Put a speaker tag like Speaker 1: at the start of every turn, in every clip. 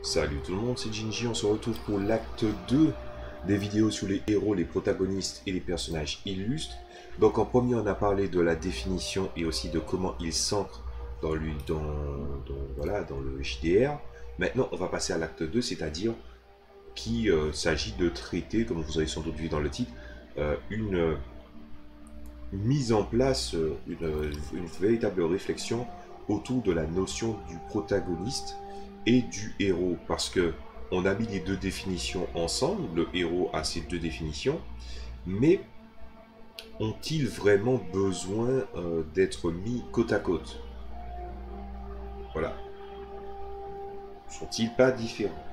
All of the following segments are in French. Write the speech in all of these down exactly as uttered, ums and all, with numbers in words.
Speaker 1: Salut tout le monde, c'est Jinji, on se retrouve pour l'acte deux des vidéos sur les héros, les protagonistes et les personnages illustres. Donc en premier on a parlé de la définition et aussi de comment ils s'ancrent dans, lui, dans, dans, voilà, dans le J D R. Maintenant on va passer à l'acte deux, c'est-à-dire qu'il euh, s'agit de traiter, comme vous avez sans doute vu dans le titre, euh, une, euh, une mise en place, euh, une, une véritable réflexion autour de la notion du protagoniste et du héros, parce que on a mis les deux définitions ensemble, le héros a ces deux définitions, mais ont-ils vraiment besoin euh, d'être mis côte à côte? Voilà. Sont-ils pas différents?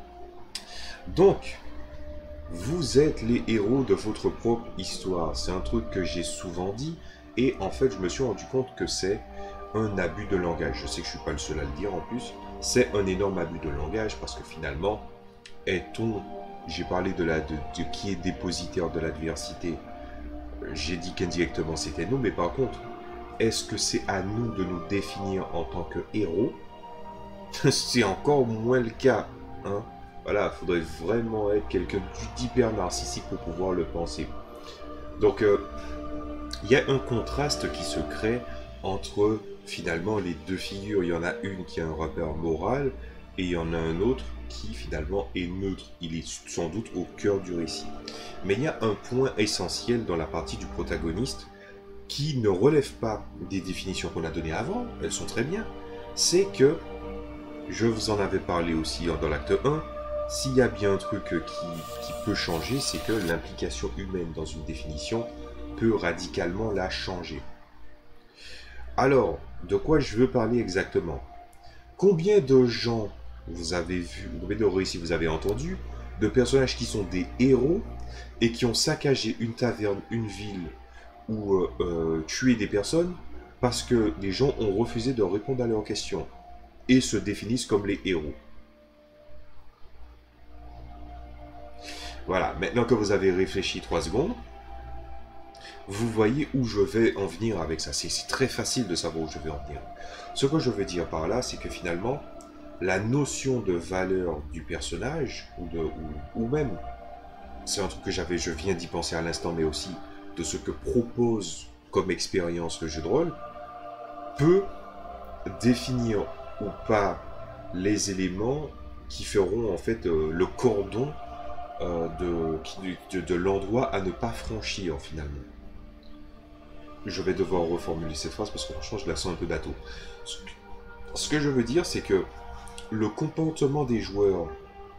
Speaker 1: Donc, vous êtes les héros de votre propre histoire. C'est un truc que j'ai souvent dit, et en fait, je me suis rendu compte que c'est un abus de langage. Je sais que je suis pas le seul à le dire en plus. C'est un énorme abus de langage parce que finalement, est-on, j'ai parlé de, la, de, de qui est dépositaire de l'adversité. J'ai dit qu'indirectement c'était nous, mais par contre, est-ce que c'est à nous de nous définir en tant que héros? C'est encore moins le cas. Hein? Voilà, il faudrait vraiment être quelqu'un d'hyper narcissique pour pouvoir le penser. Donc, euh, il y a un contraste qui se crée entre finalement les deux figures. Il y en a une qui a un rapport moral et il y en a un autre qui finalement est neutre. Il est sans doute au cœur du récit. Mais il y a un point essentiel dans la partie du protagoniste qui ne relève pas des définitions qu'on a données avant, elles sont très bien. C'est que, je vous en avais parlé aussi dans l'acte un, s'il y a bien un truc qui, qui peut changer, c'est que l'implication humaine dans une définition peut radicalement la changer. Alors, de quoi je veux parler exactement? Combien de gens vous avez vu, combien de récits vous avez entendu, de personnages qui sont des héros et qui ont saccagé une taverne, une ville ou euh, euh, tué des personnes parce que les gens ont refusé de répondre à leurs questions et se définissent comme les héros. Voilà, maintenant que vous avez réfléchi trois secondes, vous voyez où je vais en venir avec ça. C'est très facile de savoir où je vais en venir. Ce que je veux dire par là, c'est que finalement, la notion de valeur du personnage, ou, de, ou, ou même, c'est un truc que j'avais, je viens d'y penser à l'instant, mais aussi de ce que propose comme expérience le jeu de rôle, peut définir ou pas les éléments qui feront en fait euh, le cordon euh, de, de, de l'endroit à ne pas franchir finalement. Je vais devoir reformuler cette phrase parce que franchement je la sens un peu bateau. Ce que je veux dire, c'est que le comportement des joueurs,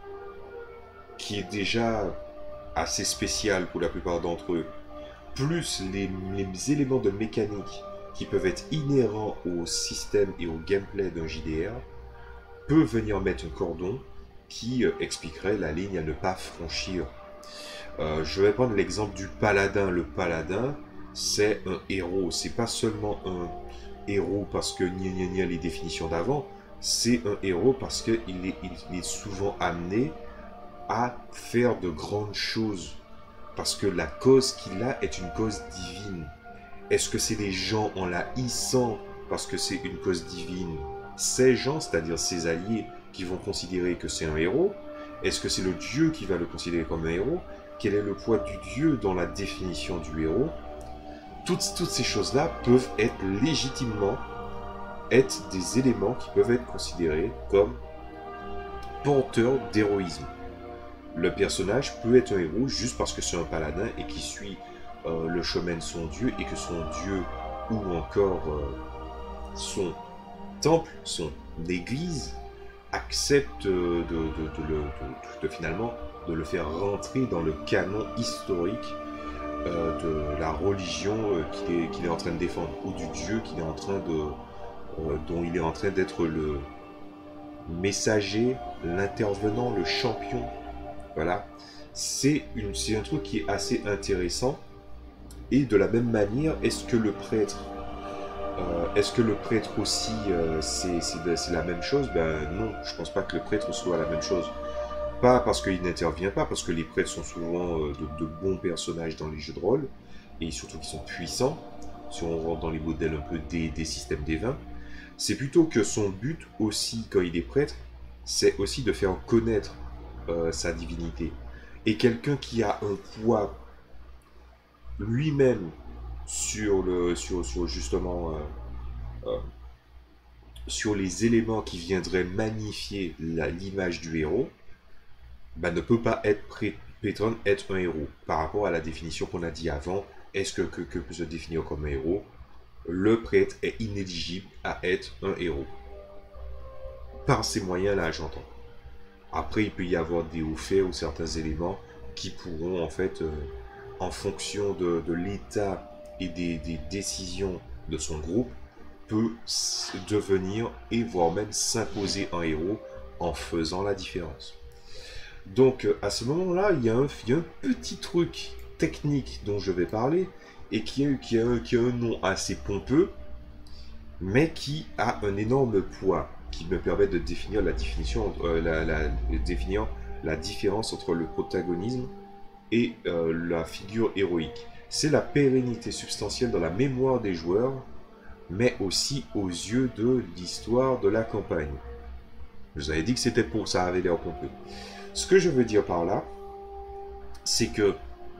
Speaker 1: qui est déjà assez spécial pour la plupart d'entre eux, plus les, les éléments de mécanique qui peuvent être inhérents au système et au gameplay d'un J D R, peut venir mettre un cordon qui euh, expliquerait la ligne à ne pas franchir. Euh, je vais prendre l'exemple du paladin. Le paladin, c'est un héros. C'est pas seulement un héros parce que gna gna gna les définitions d'avant, c'est un héros parce qu'il est, il est souvent amené à faire de grandes choses. Parce que la cause qu'il a est une cause divine. Est-ce que c'est les gens en la haïssant parce que c'est une cause divine, ces gens, c'est-à-dire ses alliés, qui vont considérer que c'est un héros? Est-ce que c'est le dieu qui va le considérer comme un héros? Quel est le poids du dieu dans la définition du héros? Toutes, toutes ces choses-là peuvent être légitimement être des éléments qui peuvent être considérés comme porteurs d'héroïsme. Le personnage peut être un héros juste parce que c'est un paladin et qui suit euh, le chemin de son dieu et que son dieu ou encore euh, son temple, son église accepte de, de, de, le, de, de finalement de le faire rentrer dans le canon historique euh, de la religion euh, qu'il est, qu'il est en train de défendre ou du dieu qu'il est en train de, euh, dont il est en train d'être le messager, l'intervenant, le champion. Voilà, c'est un truc qui est assez intéressant. Et de la même manière, est-ce que le prêtre, euh, est-ce que le prêtre aussi, euh, c'est la même chose? Ben non, je pense pas que le prêtre soit la même chose. Pas parce qu'il n'intervient pas, parce que les prêtres sont souvent euh, de, de bons personnages dans les jeux de rôle, et surtout qu'ils sont puissants, si on rentre dans les modèles un peu des, des systèmes divins. C'est plutôt que son but aussi, quand il est prêtre, c'est aussi de faire connaître euh, sa divinité. Et quelqu'un qui a un poids lui-même sur le sur, sur justement euh, euh, sur les éléments qui viendraient magnifier l'image du héros, bah, ne peut pas être prétendre être un héros. Par rapport à la définition qu'on a dit avant, est-ce que, que, que peut se définir comme un héros? Le prêtre est inéligible à être un héros. Par ces moyens-là, j'entends. Après, il peut y avoir des hauts faits ou certains éléments qui pourront, en fait, euh, en fonction de, de l'état et des, des décisions de son groupe, peut devenir et voire même s'imposer en héros en faisant la différence. Donc à ce moment-là, il y, a un, il y a un petit truc technique dont je vais parler et qui a, qui a, qui a un nom assez pompeux, mais qui a un énorme poids qui me permet de définir la définition, euh, la, la, définir la différence entre le protagonisme et euh, la figure héroïque. C'est la pérennité substantielle dans la mémoire des joueurs, mais aussi aux yeux de l'histoire de la campagne. Je vous avais dit que c'était pour ça, avait l'air pompeux. Ce que je veux dire par là, c'est que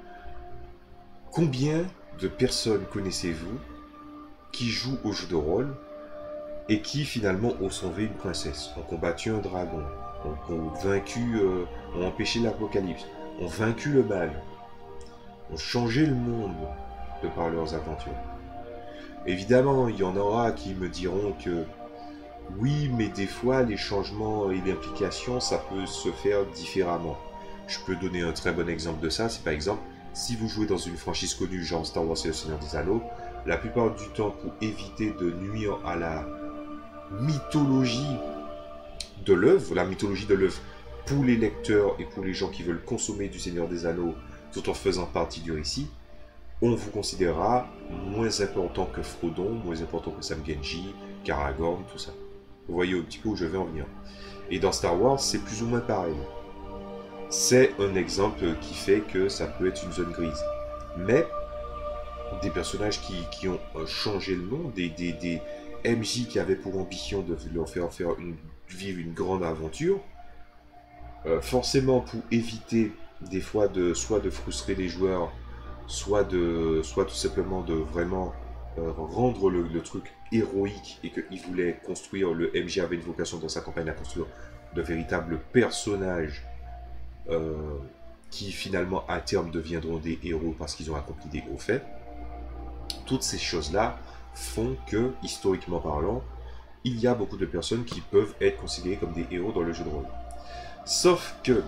Speaker 1: combien de personnes connaissez-vous qui jouent au jeu de rôle et qui finalement ont sauvé une princesse, ont combattu un dragon, ont, ont vaincu, euh, ont empêché l'apocalypse, ont vaincu le mal, ont changé le monde de par leurs aventures. Évidemment, il y en aura qui me diront que oui, mais des fois, les changements et l'implication, ça peut se faire différemment. Je peux donner un très bon exemple de ça. C'est par exemple, si vous jouez dans une franchise connue, genre Star Wars et le Seigneur des Anneaux, la plupart du temps, pour éviter de nuire à la mythologie de l'œuvre, la mythologie de l'œuvre pour les lecteurs et pour les gens qui veulent consommer du Seigneur des Anneaux tout en faisant partie du récit, on vous considérera moins important que Frodon, moins important que Sam Genji, Karagorn, tout ça. Vous voyez un petit peu où je vais en venir. Et dans Star Wars, c'est plus ou moins pareil. C'est un exemple qui fait que ça peut être une zone grise. Mais des personnages qui, qui ont changé le monde, des, des, des M J qui avaient pour ambition de leur faire, faire une, vivre une grande aventure, euh, forcément pour éviter des fois de soit de frustrer les joueurs, soit, de, soit tout simplement de vraiment euh, rendre le, le truc héroïque et qu'il voulait construire, le M J avait une vocation dans sa campagne à construire de véritables personnages euh, qui finalement à terme deviendront des héros parce qu'ils ont accompli des hauts faits. Toutes ces choses-là font que, historiquement parlant, il y a beaucoup de personnes qui peuvent être considérées comme des héros dans le jeu de rôle. Sauf que,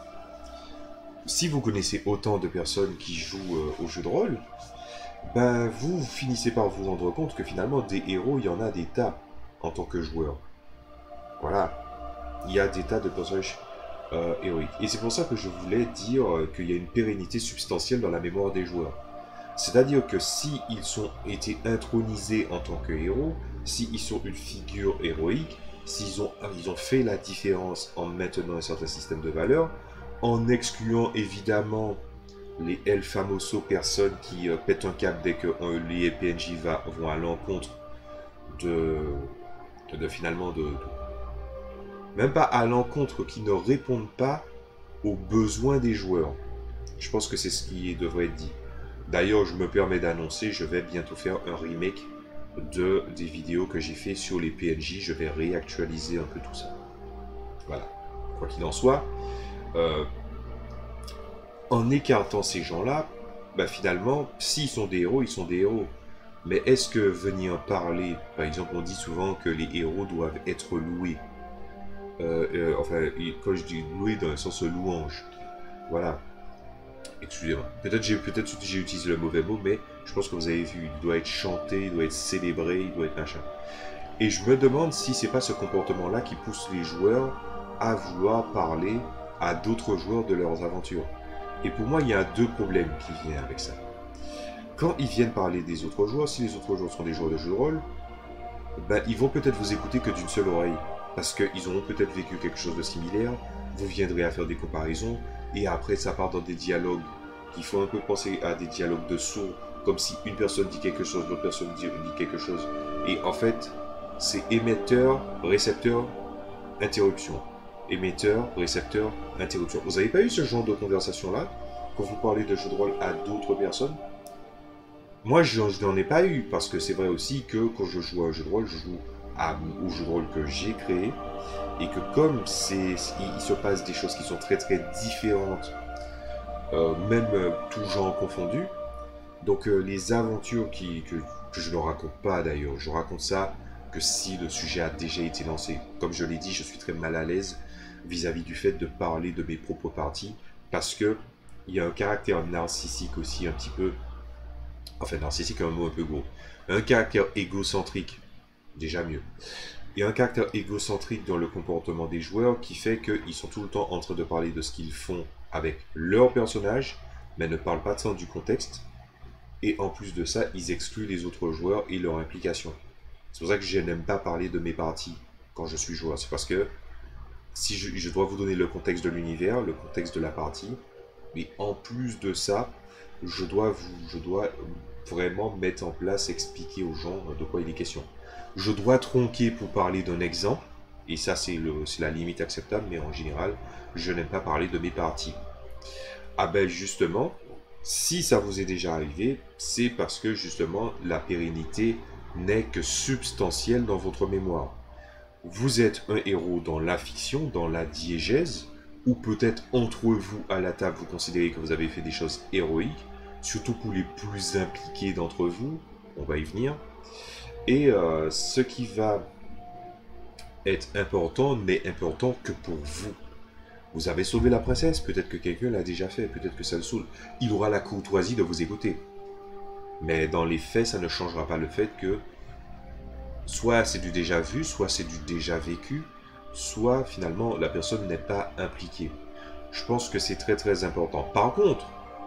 Speaker 1: si vous connaissez autant de personnes qui jouent euh, au jeu de rôle, ben vous finissez par vous rendre compte que finalement des héros, il y en a des tas en tant que joueur. Voilà, il y a des tas de personnages euh, héroïques. Et c'est pour ça que je voulais dire euh, qu'il y a une pérennité substantielle dans la mémoire des joueurs. C'est-à-dire que si ils ont été intronisés en tant que héros, s'ils sont une figure héroïque, s'ils ont, ils ont fait la différence en maintenant un certain système de valeurs, en excluant évidemment les El Famoso personnes qui euh, pètent un câble dès que euh, les P N J va, vont à l'encontre de, de finalement de, de même pas à l'encontre, qui ne répondent pas aux besoins des joueurs. Je pense que c'est ce qui devrait être dit. D'ailleurs, je me permets d'annoncer, je vais bientôt faire un remake de des vidéos que j'ai fait sur les P N J. Je vais réactualiser un peu tout ça. Voilà. Quoi qu'il en soit, euh, en écartant ces gens-là, bah finalement, s'ils sont des héros, ils sont des héros. Mais est-ce que venir parler, par exemple, on dit souvent que les héros doivent être loués. Euh, euh, enfin, quand je dis loué dans le sens louange, voilà. Excusez-moi. Peut-être j'ai peut-être j'ai utilisé le mauvais mot, mais je pense que vous avez vu, il doit être chanté, il doit être célébré, il doit être machin. Et je me demande si c'est pas ce comportement-là qui pousse les joueurs à vouloir parler à d'autres joueurs de leurs aventures. Et pour moi, il y a deux problèmes qui viennent avec ça. Quand ils viennent parler des autres joueurs, si les autres joueurs sont des joueurs de jeu de rôle, ben, ils vont peut-être vous écouter que d'une seule oreille. Parce qu'ils auront peut-être vécu quelque chose de similaire, vous viendrez à faire des comparaisons, et après ça part dans des dialogues qui font un peu penser à des dialogues de sourds, comme si une personne dit quelque chose, l'autre personne dit, dit quelque chose. Et en fait, c'est émetteur, récepteur, interruption. émetteur, récepteur, interrupteur. Vous n'avez pas eu ce genre de conversation-là quand vous parlez de jeu de rôle à d'autres personnes? Moi, je, je n'en ai pas eu, parce que c'est vrai aussi que quand je joue à un jeu de rôle, je joue à, au jeu de rôle que j'ai créé, et que comme c'est, il, il se passe des choses qui sont très très différentes, euh, même euh, tout genre confondu, donc euh, les aventures qui, que, que je ne raconte pas d'ailleurs, je raconte ça que si le sujet a déjà été lancé. Comme je l'ai dit, je suis très mal à l'aise vis-à-vis du fait de parler de mes propres parties, parce que il y a un caractère narcissique aussi un petit peu, enfin narcissique est un mot un peu gros, un caractère égocentrique, déjà mieux, il y a un caractère égocentrique dans le comportement des joueurs qui fait qu'ils sont tout le temps en train de parler de ce qu'ils font avec leur personnage, mais ne parlent pas tant du contexte, et en plus de ça, ils excluent les autres joueurs et leur implication. C'est pour ça que je n'aime pas parler de mes parties quand je suis joueur, c'est parce que si je, je dois vous donner le contexte de l'univers, le contexte de la partie, mais en plus de ça, je dois, vous, je dois vraiment mettre en place, expliquer aux gens de quoi il est question. Je dois tronquer pour parler d'un exemple, et ça c'est la limite acceptable, mais en général, je n'aime pas parler de mes parties. Ah ben justement, si ça vous est déjà arrivé, c'est parce que justement la pérennité n'est que substantielle dans votre mémoire. Vous êtes un héros dans la fiction, dans la diégèse, ou peut-être entre vous à la table, vous considérez que vous avez fait des choses héroïques, surtout pour les plus impliqués d'entre vous, on va y venir. Et euh, ce qui va être important n'est important que pour vous. Vous avez sauvé la princesse, peut-être que quelqu'un l'a déjà fait, peut-être que ça le saoule. Il aura la courtoisie de vous écouter. Mais dans les faits, ça ne changera pas le fait que soit c'est du déjà vu, soit c'est du déjà vécu, soit finalement la personne n'est pas impliquée. Je pense que c'est très très important. Par contre,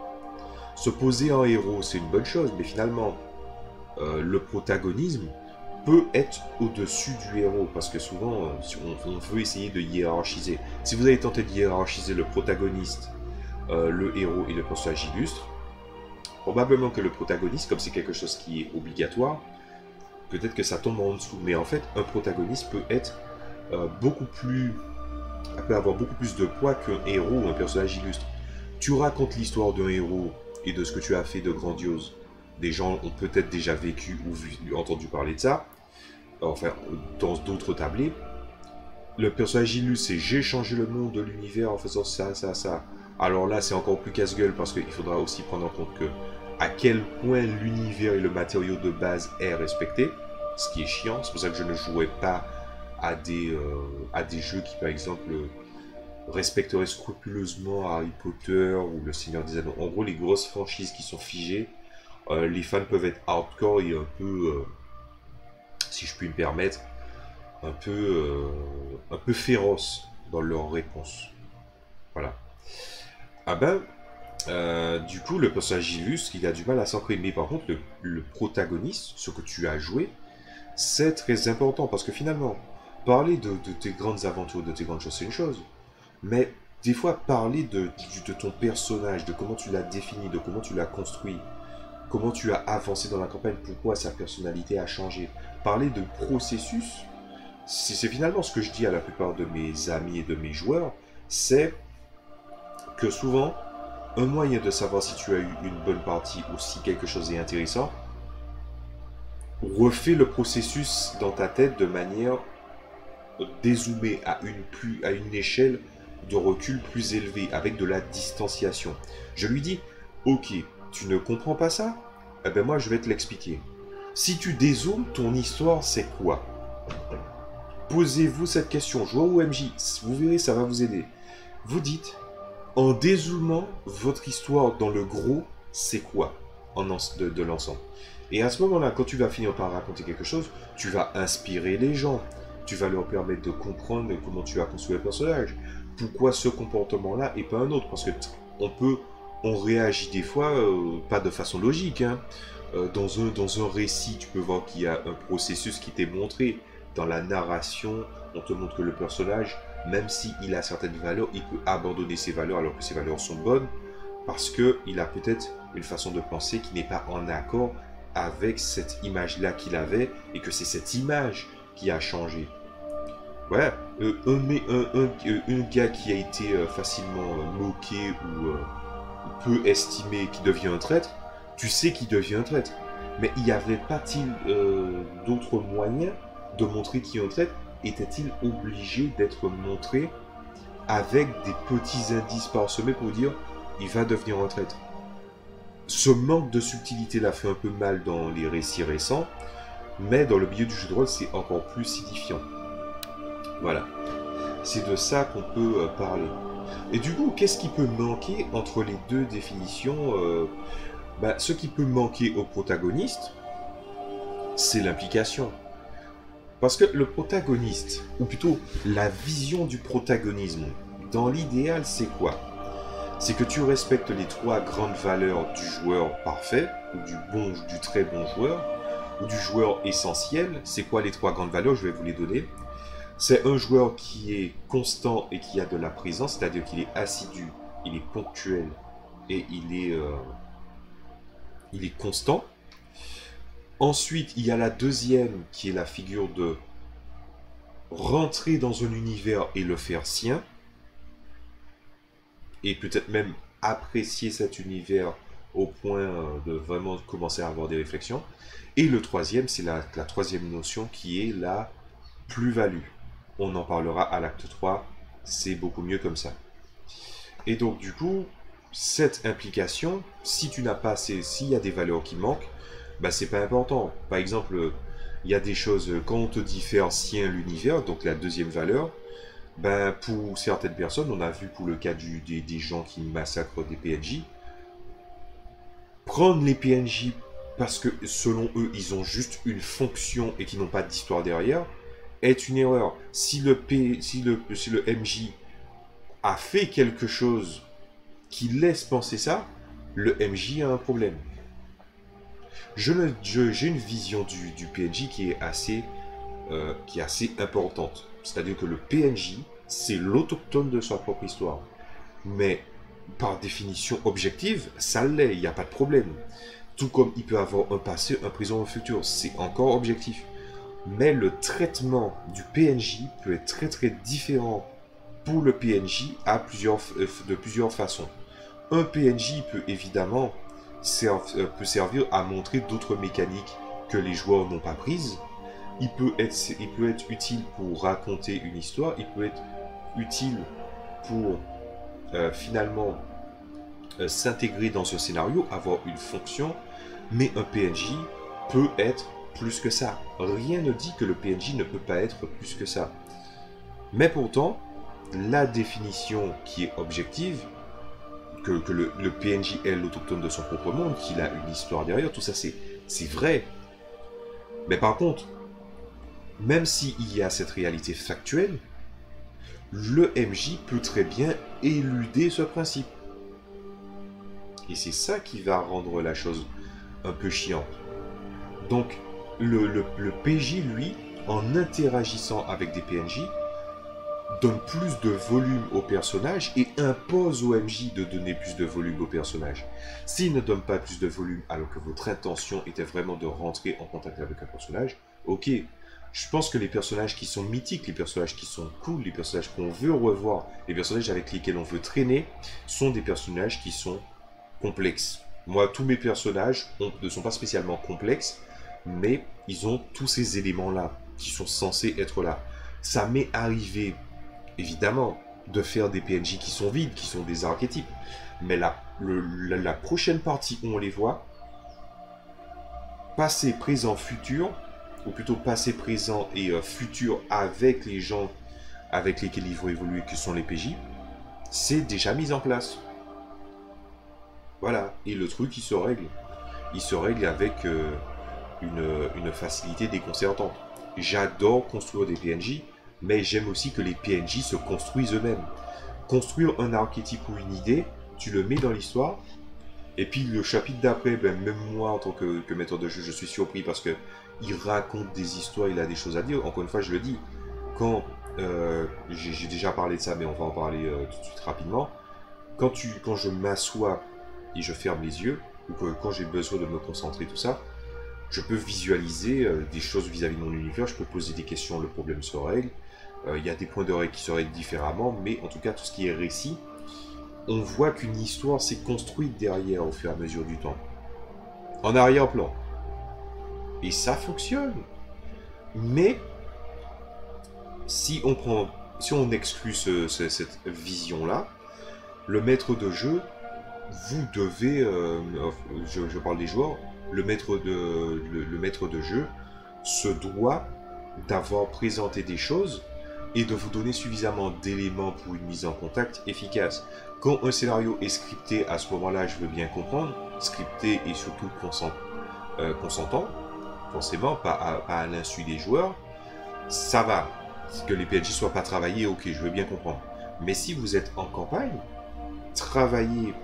Speaker 1: se poser en héros, c'est une bonne chose, mais finalement, euh, le protagonisme peut être au-dessus du héros, parce que souvent, on, on veut essayer de hiérarchiser. Si vous avez tenté de hiérarchiser le protagoniste, euh, le héros et le personnage illustre, probablement que le protagoniste, comme c'est quelque chose qui est obligatoire, peut-être que ça tombe en dessous. Mais en fait, un protagoniste peut être euh, beaucoup plus... peut avoir beaucoup plus de poids qu'un héros ou un personnage illustre. Tu racontes l'histoire d'un héros et de ce que tu as fait de grandiose. Des gens ont peut-être déjà vécu ou vu, entendu parler de ça. Enfin, dans d'autres tablés. Le personnage illustre, c'est j'ai changé le monde de l'univers en faisant ça, ça, ça. Alors là, c'est encore plus casse-gueule parce qu'il faudra aussi prendre en compte que à quel point l'univers et le matériau de base est respecté. Ce qui est chiant, c'est pour ça que je ne jouais pas à des, euh, à des jeux qui, par exemple, respecteraient scrupuleusement Harry Potter ou Le Seigneur des Anneaux. En gros, les grosses franchises qui sont figées, euh, les fans peuvent être hardcore et un peu, euh, si je puis me permettre, un peu, euh, un peu féroces dans leurs réponses. Voilà. Ah ben, euh, du coup, le personnage illustre, il a du mal à s'ancrer. Mais par contre, le, le protagoniste, ce que tu as joué, c'est très important parce que finalement, parler de, de tes grandes aventures, de tes grandes choses, c'est une chose. Mais des fois, parler de, de, de ton personnage, de comment tu l'as défini, de comment tu l'as construit, comment tu as avancé dans la campagne, pourquoi sa personnalité a changé. Parler de processus, c'est finalement ce que je dis à la plupart de mes amis et de mes joueurs, c'est que souvent, un moyen de savoir si tu as eu une bonne partie ou si quelque chose est intéressant, refais le processus dans ta tête de manière dézoomée à une, plus, à une échelle de recul plus élevée, avec de la distanciation. Je lui dis, ok, tu ne comprends pas ça? Eh ben moi je vais te l'expliquer. Si tu dézoomes, ton histoire c'est quoi? Posez-vous cette question, joueur ou M J, vous verrez, ça va vous aider. Vous dites, en dézoomant votre histoire dans le gros, c'est quoi en de, de l'ensemble? Et à ce moment-là, quand tu vas finir par raconter quelque chose, tu vas inspirer les gens. Tu vas leur permettre de comprendre comment tu as construit le personnage. Pourquoi ce comportement-là et pas un autre? Parce que on peut, on réagit des fois, euh, pas de façon logique. Hein. Euh, dans, un, dans un récit, tu peux voir qu'il y a un processus qui t'est montré. Dans la narration, on te montre que le personnage, même s'il a certaines valeurs, il peut abandonner ses valeurs alors que ses valeurs sont bonnes, parce qu'il a peut-être une façon de penser qui n'est pas en accord avec cette image-là qu'il avait, et que c'est cette image qui a changé. Ouais, euh, un, mais- un, un, euh, un gars qui a été euh, facilement euh, moqué ou euh, peu estimé, qui devient un traître, tu sais qu'il devient un traître. Mais y avait pas-il euh, d'autres moyens de montrer qui est un traître? Était-il obligé d'être montré avec des petits indices parsemés pour dire il va devenir un traître? Ce manque de subtilité l'a fait un peu mal dans les récits récents, mais dans le milieu du jeu de rôle, c'est encore plus signifiant. Voilà. C'est de ça qu'on peut euh, parler. Et du coup, qu'est-ce qui peut manquer entre les deux définitions euh, bah, Ce qui peut manquer au protagoniste, c'est l'implication. Parce que le protagoniste, ou plutôt la vision du protagonisme, dans l'idéal, c'est quoi? C'est que tu respectes les trois grandes valeurs du joueur parfait, ou du bon, du très bon joueur, ou du joueur essentiel. C'est quoi les trois grandes valeurs? Je vais vous les donner. C'est un joueur qui est constant et qui a de la présence, c'est-à-dire qu'il est assidu, il est ponctuel et il est, euh, il est constant. Ensuite, il y a la deuxième qui est la figure de rentrer dans un univers et le faire sien, et peut-être même apprécier cet univers au point de vraiment commencer à avoir des réflexions. Et le troisième, c'est la, la troisième notion qui est la plus-value. On en parlera à l'acte trois, c'est beaucoup mieux comme ça. Et donc du coup, cette implication, si tu n'as pas, s'il y a des valeurs qui manquent, bah c'est pas important. Par exemple, il y a des choses, quand on te dit faire sien l'univers, donc la deuxième valeur, ben pour certaines personnes, on a vu pour le cas du, des, des gens qui massacrent des P N J, prendre les P N J parce que selon eux, ils ont juste une fonction et qu'ils n'ont pas d'histoire derrière, est une erreur. Si le, P, si le, si le M J a fait quelque chose qui laisse penser ça, le M J a un problème. Je ne, je, j'ai une vision du, du P N J qui est assez, euh, qui est assez importante. C'est-à-dire que le P N J, c'est l'autochtone de sa propre histoire. Mais par définition objective, ça l'est, il n'y a pas de problème. Tout comme il peut avoir un passé, un présent, un futur, c'est encore objectif. Mais le traitement du P N J peut être très très différent pour le P N J à plusieurs, de plusieurs façons. Un P N J peut évidemment serv- peut servir à montrer d'autres mécaniques que les joueurs n'ont pas prises. Il peut, être, il peut être utile pour raconter une histoire, il peut être utile pour euh, finalement euh, s'intégrer dans ce scénario, avoir une fonction, mais un P N J peut être plus que ça. Rien ne dit que le P N J ne peut pas être plus que ça. Mais pourtant, la définition qui est objective, que, que le, le P N J est l'autochtone de son propre monde, qu'il a une histoire derrière, tout ça c'est, c'est vrai. Mais par contre, même s'il y a cette réalité factuelle, le M J peut très bien éluder ce principe. Et c'est ça qui va rendre la chose un peu chiante. Donc, le, le, le P J, lui, en interagissant avec des P N J, donne plus de volume au personnage et impose au M J de donner plus de volume au personnage. S'il ne donne pas plus de volume alors que votre intention était vraiment de rentrer en contact avec un personnage, ok. Je pense que les personnages qui sont mythiques, les personnages qui sont cool, les personnages qu'on veut revoir, les personnages avec lesquels on veut traîner, sont des personnages qui sont complexes. Moi, tous mes personnages ont, ne sont pas spécialement complexes, mais ils ont tous ces éléments-là qui sont censés être là. Ça m'est arrivé, évidemment, de faire des P N J qui sont vides, qui sont des archétypes. Mais la, le, la, la prochaine partie où on les voit, passé, présent, futur, ou plutôt passé, présent et euh, futur avec les gens avec lesquels ils vont évoluer, que sont les P J, c'est déjà mis en place. Voilà, et le truc, il se règle. Il se règle avec euh, une, une facilité déconcertante. J'adore construire des P N J, mais j'aime aussi que les P N J se construisent eux-mêmes. Construire un archétype ou une idée, tu le mets dans l'histoire, et puis le chapitre d'après, ben, même moi en tant que, que maître de jeu, je suis surpris parce que il raconte des histoires, il a des choses à dire. Encore une fois, je le dis, quand euh, j'ai déjà parlé de ça, mais on va en parler euh, tout de suite rapidement. Quand, tu, quand je m'assois et je ferme les yeux, ou que quand j'ai besoin de me concentrer, tout ça, je peux visualiser euh, des choses vis-à-vis de mon univers, je peux poser des questions, le problème se règle. Euh, il y a des points de règle qui seraient différemment, mais en tout cas, tout ce qui est récit, on voit qu'une histoire s'est construite derrière au fur et à mesure du temps. En arrière-plan. Et ça fonctionne. Mais, si on prend, si on exclut ce, ce, cette vision-là, le maître de jeu, vous devez, euh, je, je parle des joueurs, le maître de, le, le maître de jeu se doit d'avoir présenté des choses et de vous donner suffisamment d'éléments pour une mise en contact efficace. Quand un scénario est scripté, à ce moment-là, je veux bien comprendre, scripté et surtout consent, euh, consentant, forcément, pas à, pas à l'insu des joueurs, ça va. Que les P N J soient pas travaillés, ok, je veux bien comprendre. Mais si vous êtes en campagne, travailler,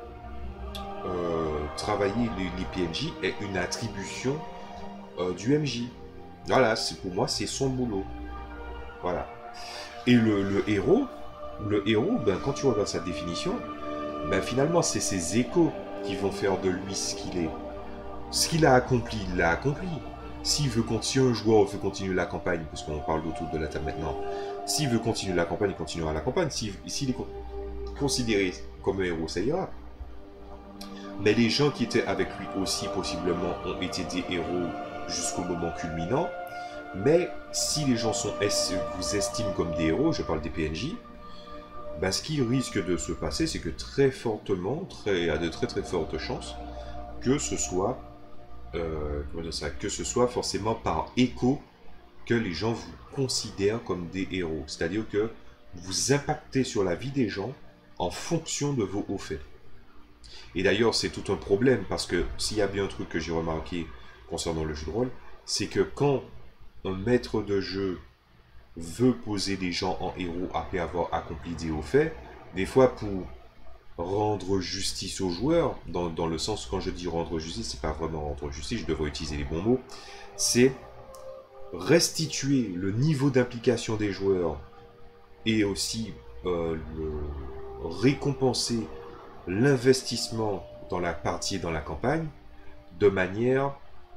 Speaker 1: euh, travailler les, les P N J est une attribution euh, du M J. Voilà, c'est pour moi, c'est son boulot. Voilà. Et le, le héros, le héros, ben, quand tu regardes sa définition, ben, finalement, c'est ses échos qui vont faire de lui ce qu'il est. Ce qu'il a accompli, il l'a accompli. S'il veut continuer, un joueur veut continuer la campagne, parce qu'on parle d'autour de la table maintenant, s'il veut continuer la campagne, il continuera la campagne. S'il s'il est considéré comme un héros, ça ira. Mais les gens qui étaient avec lui aussi, possiblement, ont été des héros jusqu'au moment culminant. Mais si les gens sont, vous estiment comme des héros, je parle des P N J, ben ce qui risque de se passer, c'est que très fortement, très, à de très très fortes chances, que ce soit, euh, comment dire ça, que ce soit forcément par écho que les gens vous considèrent comme des héros. C'est-à-dire que vous impactez sur la vie des gens en fonction de vos hauts faits. Et d'ailleurs, c'est tout un problème, parce que s'il y a bien un truc que j'ai remarqué concernant le jeu de rôle, c'est que quand un maître de jeu veut poser des gens en héros après avoir accompli des hauts faits, des fois pour rendre justice aux joueurs, dans, dans le sens, quand je dis rendre justice, c'est pas vraiment rendre justice, je devrais utiliser les bons mots, c'est restituer le niveau d'implication des joueurs et aussi euh, le, récompenser l'investissement dans la partie et dans la campagne de manière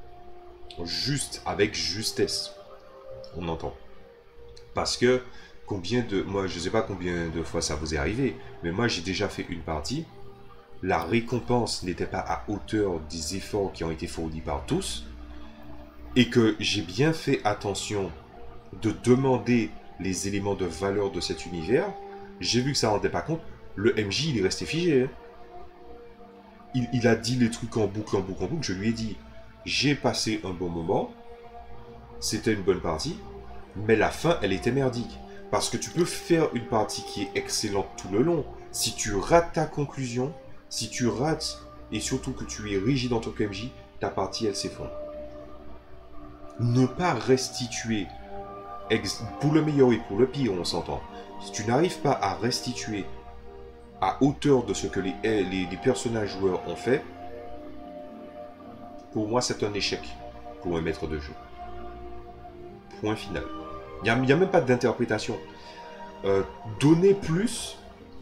Speaker 1: juste, avec justesse. On entend. Parce que combien de... Moi, je ne sais pas combien de fois ça vous est arrivé, mais moi, j'ai déjà fait une partie. La récompense n'était pas à hauteur des efforts qui ont été fournis par tous. Et que j'ai bien fait attention de demander les éléments de valeur de cet univers. J'ai vu que ça ne rendait pas compte. Le M J, il est resté figé. Hein. Il, il a dit les trucs en boucle, en boucle, en boucle. Je lui ai dit, j'ai passé un bon moment. C'était une bonne partie. Mais la fin, elle était merdique. Parce que tu peux faire une partie qui est excellente tout le long. Si tu rates ta conclusion, si tu rates, et surtout que tu es rigide en tant que M J, ta partie, elle s'effondre. Ne pas restituer, pour le meilleur et pour le pire, on s'entend. Si tu n'arrives pas à restituer à hauteur de ce que les, les, les personnages joueurs ont fait, pour moi, c'est un échec pour un maître de jeu. Point final. Il n'y a, a même pas d'interprétation. Euh, donner plus,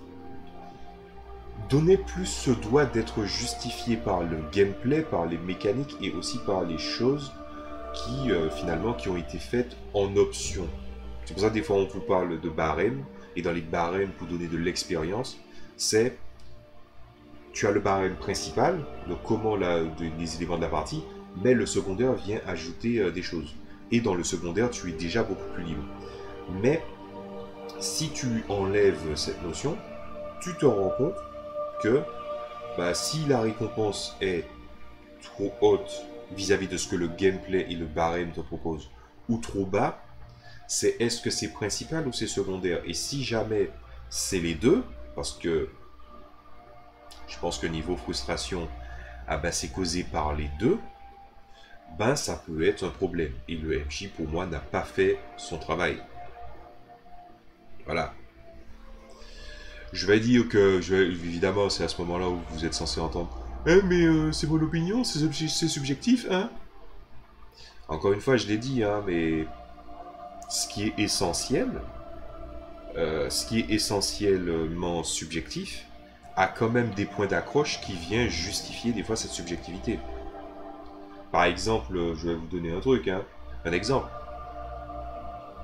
Speaker 1: donner plus se doit d'être justifié par le gameplay, par les mécaniques et aussi par les choses qui, euh, finalement, qui ont été faites en option. C'est pour ça que des fois on vous parle de barème, et dans les barèmes pour donner de l'expérience, c'est tu as le barème principal, donc comment la, de, les éléments de la partie, mais le secondaire vient ajouter euh, des choses. Et dans le secondaire, tu es déjà beaucoup plus libre. Mais si tu enlèves cette notion, tu te rends compte que bah, si la récompense est trop haute vis-à-vis de ce que le gameplay et le barème te proposent, ou trop bas, c'est est-ce que c'est principal ou c'est secondaire? Et si jamais c'est les deux, parce que je pense que niveau frustration, ah ben, c'est causé par les deux, ben ça peut être un problème. Et le M J, pour moi, n'a pas fait son travail. Voilà. Je vais dire que, je vais, évidemment, c'est à ce moment-là où vous êtes censé entendre « Eh, mais euh, c'est mon opinion, c'est subjectif, hein ?» Encore une fois, je l'ai dit, hein, mais ce qui est essentiel, euh, ce qui est essentiellement subjectif, a quand même des points d'accroche qui viennent justifier des fois cette subjectivité. Par exemple, je vais vous donner un truc, hein, un exemple.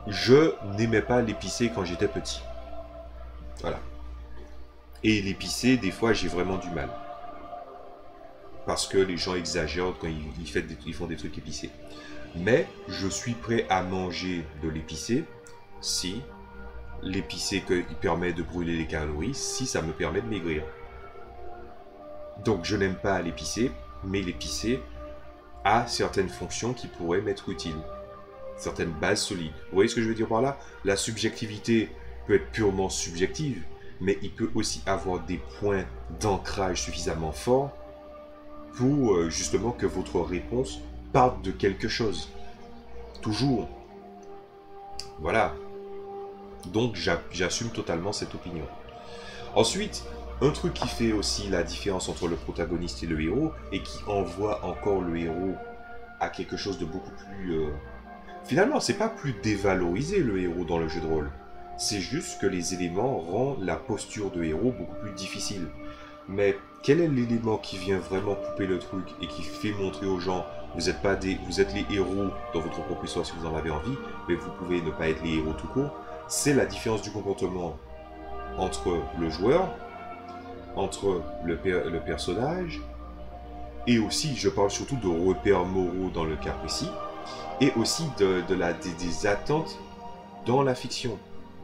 Speaker 1: je n'aimais pas l'épicé quand j'étais petit. Voilà. Et l'épicé, des fois, j'ai vraiment du mal. Parce que les gens exagèrent quand ils, ils, fait des, ils font des trucs épicés. Mais je suis prêt à manger de l'épicé si l'épicé il permet de brûler les calories, si ça me permet de maigrir. Donc je n'aime pas l'épicé, mais l'épicé a certaines fonctions qui pourraient m'être utiles. Certaines bases solides. Vous voyez ce que je veux dire par là? La subjectivité peut être purement subjective, mais il peut aussi avoir des points d'ancrage suffisamment forts pour euh, justement que votre réponse parte de quelque chose. Toujours. Voilà. Donc j'assume totalement cette opinion. Ensuite, un truc qui fait aussi la différence entre le protagoniste et le héros, et qui envoie encore le héros à quelque chose de beaucoup plus... Euh... Finalement, c'est pas plus dévalorisé le héros dans le jeu de rôle. C'est juste que les éléments rendent la posture de héros beaucoup plus difficile. Mais quel est l'élément qui vient vraiment couper le truc et qui fait montrer aux gens vous êtes pas des, vous êtes les héros dans votre propre histoire si vous en avez envie, mais vous pouvez ne pas être les héros tout court. C'est la différence du comportement entre le joueur, entre le, per le personnage, et aussi, je parle surtout de repères moraux dans le cas précis, et aussi de, de la, des, des attentes dans la fiction.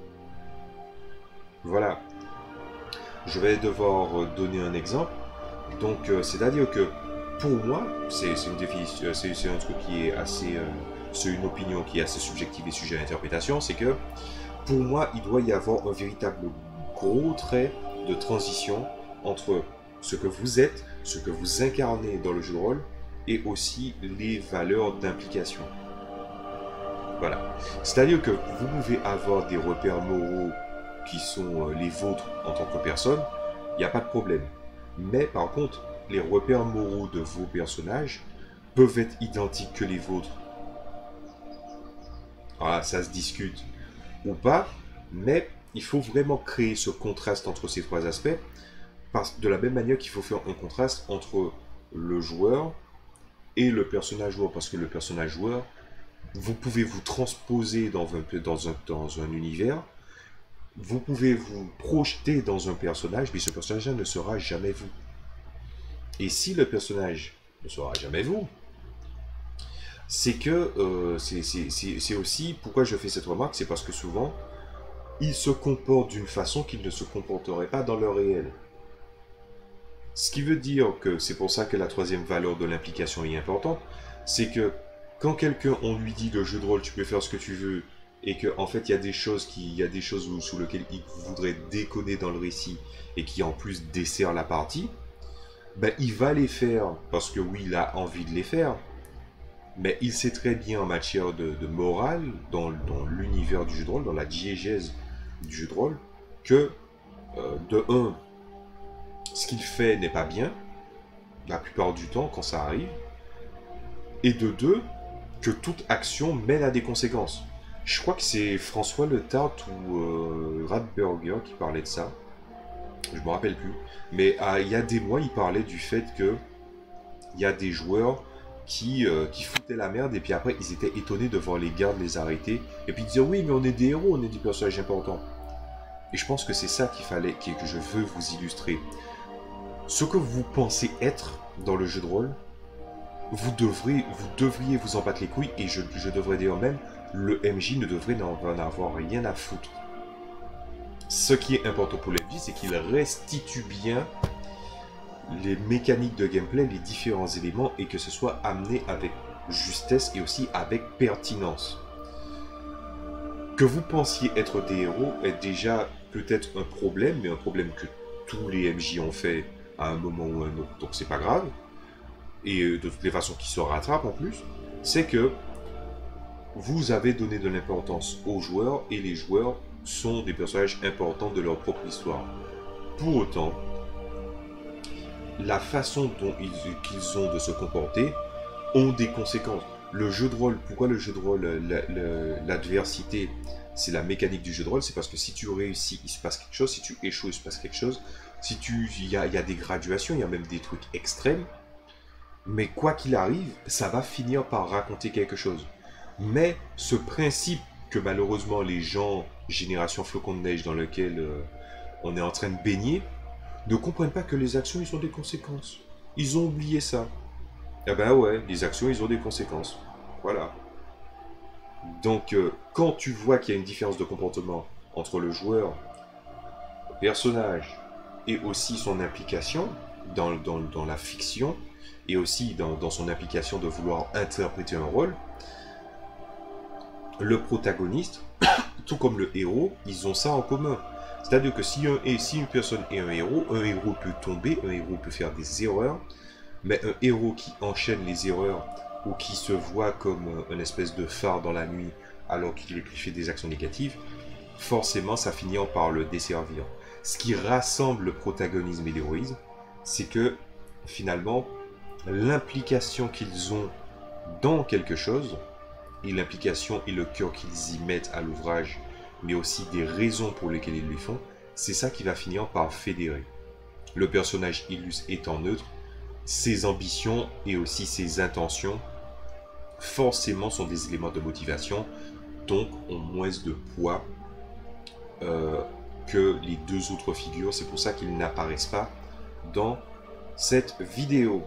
Speaker 1: Voilà. Je vais devoir donner un exemple. Donc, euh, c'est-à-dire que pour moi, c'est une définition, c'est un truc qui est assez, euh, c'est une opinion qui est assez subjective et sujet à interprétation, c'est que pour moi, il doit y avoir un véritable gros trait de transition entre ce que vous êtes, ce que vous incarnez dans le jeu de rôle, et aussi les valeurs d'implication. Voilà. C'est-à-dire que vous pouvez avoir des repères moraux qui sont les vôtres en tant que personne, il n'y a pas de problème. Mais par contre, les repères moraux de vos personnages peuvent être identiques que les vôtres. Voilà, ça se discute ou pas, mais il faut vraiment créer ce contraste entre ces trois aspects, parce, de la même manière qu'il faut faire un contraste entre le joueur et le personnage joueur, parce que le personnage joueur, vous pouvez vous transposer dans un, dans un, dans un univers, vous pouvez vous projeter dans un personnage, mais ce personnage ne sera jamais vous. Et si le personnage ne sera jamais vous, c'est que euh, c'est aussi, pourquoi je fais cette remarque, c'est parce que souvent, il se comporte d'une façon qu'il ne se comporterait pas dans le réel. Ce qui veut dire que c'est pour ça que la troisième valeur de l'implication est importante, c'est que quand quelqu'un, on lui dit de jeu de rôle, tu peux faire ce que tu veux, et qu'en en fait il y a des choses, qui, il y a des choses où, sous lesquelles il voudrait déconner dans le récit, et qui en plus dessert la partie, ben il va les faire, parce que oui, il a envie de les faire, mais il sait très bien en matière de, de morale, dans, dans l'univers du jeu de rôle, dans la diégèse du jeu de rôle, que euh, de un, ce qu'il fait n'est pas bien, la plupart du temps quand ça arrive, et de deux, que toute action mène à des conséquences. Je crois que c'est François Letart ou euh, Radberger qui parlait de ça, je me rappelle plus, mais euh, il y a des mois il parlait du fait que il y a des joueurs qui, euh, qui foutaient la merde et puis après ils étaient étonnés de voir les gardes les arrêter et puis ils disaient oui mais on est des héros, on est des personnages importants. Et je pense que c'est ça qu'il fallait, que je veux vous illustrer. Ce que vous pensez être dans le jeu de rôle, vous, devrez, vous devriez vous en battre les couilles, et je, je devrais dire même, le M J ne devrait n'en avoir rien à foutre. Ce qui est important pour le M J, c'est qu'il restitue bien les mécaniques de gameplay, les différents éléments, et que ce soit amené avec justesse et aussi avec pertinence. Que vous pensiez être des héros est déjà peut-être un problème, mais un problème que tous les M J ont fait à un moment ou un autre, donc c'est pas grave, et de toutes les façons qui se rattrapent en plus, c'est que vous avez donné de l'importance aux joueurs, et les joueurs sont des personnages importants de leur propre histoire. Pour autant, la façon dont ils, qu'ils ont de se comporter ont des conséquences. Le jeu de rôle, pourquoi le jeu de rôle, l'adversité, c'est la mécanique du jeu de rôle, c'est parce que si tu réussis, il se passe quelque chose, si tu échoues, il se passe quelque chose. Si tu, il y a, il y a des graduations, il y a même des trucs extrêmes, mais quoi qu'il arrive, ça va finir par raconter quelque chose. Mais ce principe que malheureusement les gens, génération flocon de neige dans lequel euh, on est en train de baigner, ne comprennent pas que les actions, ils ont des conséquences. Ils ont oublié ça. Ah ben ouais, les actions, ils ont des conséquences. Voilà. Donc, euh, quand tu vois qu'il y a une différence de comportement entre le joueur, le personnage, et aussi son implication dans, dans, dans la fiction, et aussi dans, dans son implication de vouloir interpréter un rôle, le protagoniste, tout comme le héros, ils ont ça en commun. C'est-à-dire que si, un, si une personne est un héros, un héros peut tomber, un héros peut faire des erreurs, mais un héros qui enchaîne les erreurs ou qui se voit comme une espèce de phare dans la nuit alors qu'il fait des actions négatives, forcément ça finit par le desservir. Ce qui rassemble le protagonisme et l'héroïsme, c'est que finalement l'implication qu'ils ont dans quelque chose, et l'implication et le cœur qu'ils y mettent à l'ouvrage, mais aussi des raisons pour lesquelles ils le font, c'est ça qui va finir par fédérer. Le personnage illustre étant neutre, ses ambitions et aussi ses intentions, forcément sont des éléments de motivation, donc ont moins de poids euh, que les deux autres figures. C'est pour ça qu'ils n'apparaissent pas dans cette vidéo.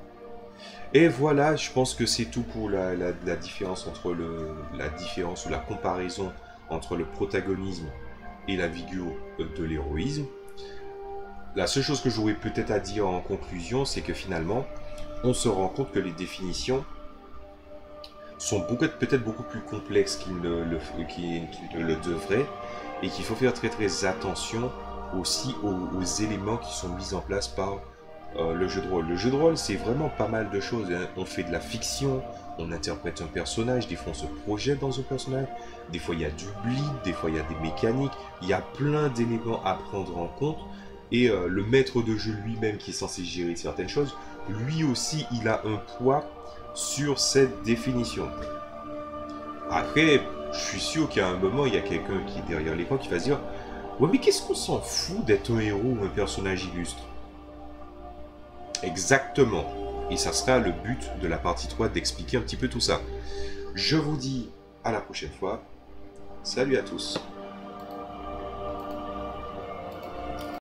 Speaker 1: Et voilà, je pense que c'est tout pour la, la, la différence entre le, la différence ou la comparaison entre le protagonisme et la figure de l'héroïsme. La seule chose que j'aurais peut-être à dire en conclusion, c'est que finalement, on se rend compte que les définitions sont peut-être beaucoup plus complexes qu'ils ne, le, qu'ils, qu'ils ne le devraient, et qu'il faut faire très très attention aussi aux, aux éléments qui sont mis en place par euh, le jeu de rôle. Le jeu de rôle, c'est vraiment pas mal de choses, hein. On fait de la fiction, on interprète un personnage, des fois on se projette dans un personnage, des fois il y a du bleed, des fois il y a des mécaniques, il y a plein d'éléments à prendre en compte, et euh, le maître de jeu lui-même qui est censé gérer certaines choses, lui aussi il a un poids sur cette définition. Après, je suis sûr qu'à un moment, il y a quelqu'un qui est derrière l'écran qui va se dire « Ouais, mais qu'est-ce qu'on s'en fout d'être un héros ou un personnage illustre ?» Exactement. Et ça sera le but de la partie trois d'expliquer un petit peu tout ça. Je vous dis à la prochaine fois. Salut à tous.